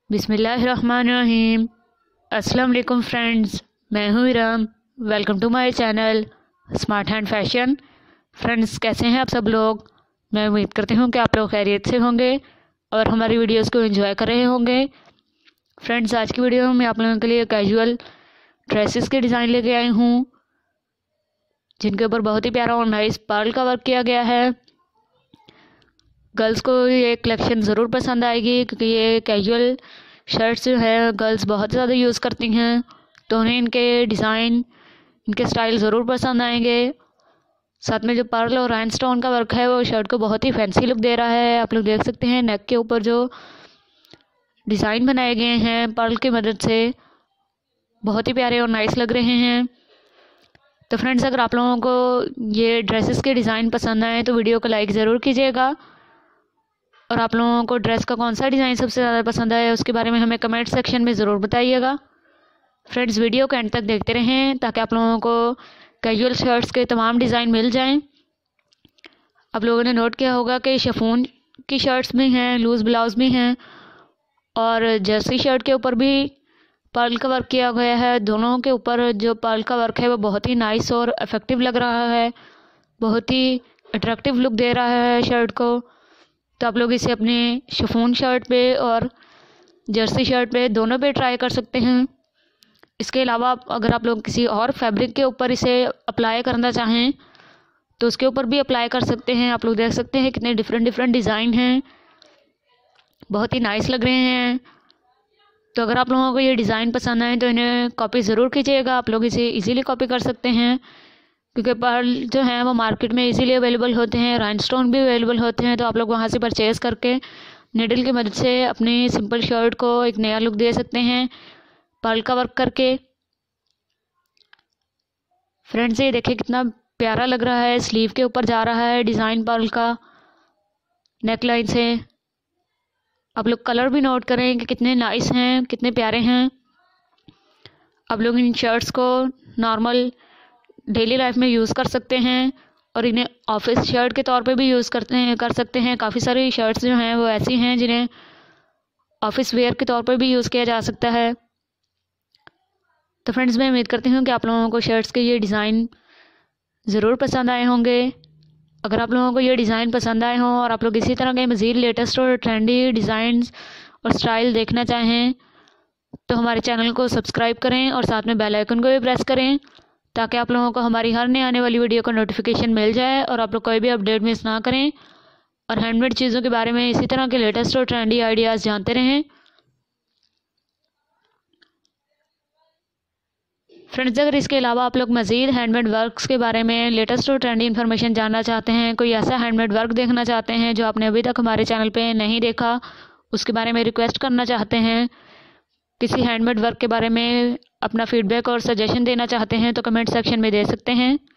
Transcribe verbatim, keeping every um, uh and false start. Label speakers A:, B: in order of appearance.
A: बिस्मिल्लाहिर्रहमानिर्रहीम। अस्सलाम वालेकुम फ्रेंड्स, मैं हूँ Iram. Welcome to my channel Smart Hand Fashion. Friends, कैसे हैं आप सब लोग? मैं उम्मीद करती हूँ कि आप लोग खैरियत से होंगे और हमारी वीडियोस को एंजॉय कर रहे होंगे। फ्रेंड्स, आज की वीडियो में आप लोगों के लिए कैजुअल ड्रेसेस के डिज़ाइन लेके आई हूँ, जिनके ऊपर बहुत ही प्यारा और नाइस पर्ल का वर्क किया गया है। गर्ल्स को ये कलेक्शन ज़रूर पसंद आएगी, क्योंकि ये कैजुअल शर्ट्स जो है गर्ल्स बहुत ज़्यादा यूज़ करती हैं, तो उन्हें इनके डिज़ाइन, इनके स्टाइल ज़रूर पसंद आएंगे। साथ में जो पर्ल और राइनस्टोन का वर्क है वो शर्ट को बहुत ही फैंसी लुक दे रहा है। आप लोग देख सकते हैं नेक के ऊपर जो डिज़ाइन बनाए गए हैं पर्ल की मदद से, बहुत ही प्यारे और नाइस लग रहे हैं। तो फ्रेंड्स, अगर आप लोगों को ये ड्रेसेस के डिज़ाइन पसंद आए तो वीडियो को लाइक ज़रूर कीजिएगा, और आप लोगों को ड्रेस का कौन सा डिज़ाइन सबसे ज़्यादा पसंद आया उसके बारे में हमें कमेंट सेक्शन में ज़रूर बताइएगा। फ्रेंड्स, वीडियो को एंड तक देखते रहें ताकि आप लोगों को कैजुअल शर्ट्स के तमाम डिज़ाइन मिल जाएं। आप लोगों ने नोट किया होगा कि शिफॉन की शर्ट्स भी हैं, लूज़ ब्लाउज़ भी हैं, और जर्सी शर्ट के ऊपर भी पर्ल का वर्क किया गया है। दोनों के ऊपर जो पर्ल का वर्क है वो बहुत ही नाइस और इफ़ेक्टिव लग रहा है, बहुत ही अट्रैक्टिव लुक दे रहा है शर्ट को। तो आप लोग इसे अपने शिफॉन शर्ट पे और जर्सी शर्ट पे दोनों पे ट्राई कर सकते हैं। इसके अलावा अगर आप लोग किसी और फैब्रिक के ऊपर इसे अप्लाई करना चाहें तो उसके ऊपर भी अप्लाई कर सकते हैं। आप लोग देख सकते हैं कितने डिफरेंट डिफरेंट डिज़ाइन हैं, बहुत ही नाइस लग रहे हैं। तो अगर आप लोगों को ये डिज़ाइन पसंद आए तो इन्हें कॉपी ज़रूर कीजिएगा। आप लोग इसे इजीली कॉपी कर सकते हैं, क्योंकि पर्ल जो हैं वो मार्केट में इजीली अवेलेबल होते हैं, राइनस्टोन भी अवेलेबल होते हैं। तो आप लोग वहाँ से परचेज़ करके निडल की मदद से अपनी सिंपल शर्ट को एक नया लुक दे सकते हैं पर्ल का वर्क करके। फ्रेंड्स, ये देखिए कितना प्यारा लग रहा है, स्लीव के ऊपर जा रहा है डिज़ाइन पर्ल का नेक लाइन से। आप लोग कलर भी नोट करें कि कितने नाइस हैं, कितने प्यारे हैं। आप लोग इन शर्ट्स को नॉर्मल डेली लाइफ में यूज़ कर सकते हैं, और इन्हें ऑफिस शर्ट के तौर पे भी यूज़ करते हैं कर सकते हैं। काफ़ी सारी शर्ट्स जो हैं वो ऐसी हैं जिन्हें ऑफिस वेयर के तौर पे भी यूज़ किया जा सकता है। तो फ्रेंड्स, मैं उम्मीद करती हूँ कि आप लोगों को शर्ट्स के ये डिज़ाइन ज़रूर पसंद आए होंगे। अगर आप लोगों को ये डिज़ाइन पसंद आए हों और आप लोग इसी तरह के मज़ीद लेटेस्ट और ट्रेंडी डिज़ाइंस और स्टाइल देखना चाहें तो हमारे चैनल को सब्सक्राइब करें और साथ में बेल आइकन को भी प्रेस करें, ताकि आप लोगों को हमारी हर नई आने वाली वीडियो का नोटिफिकेशन मिल जाए और आप लोग कोई भी अपडेट मिस ना करें, और हैंडमेड चीज़ों के बारे में इसी तरह के लेटेस्ट और ट्रेंडी आइडियाज़ जानते रहें। फ्रेंड्स, अगर इसके अलावा आप लोग मज़ीद हैंडमेड वर्क्स के बारे में लेटेस्ट और ट्रेंडी इन्फॉर्मेशन जानना चाहते हैं, कोई ऐसा हैंडमेड वर्क देखना चाहते हैं जो आपने अभी तक हमारे चैनल पे नहीं देखा, उसके बारे में रिक्वेस्ट करना चाहते हैं, किसी हैंडमेड वर्क के बारे में अपना फीडबैक और सजेशन देना चाहते हैं, तो कमेंट सेक्शन में दे सकते हैं।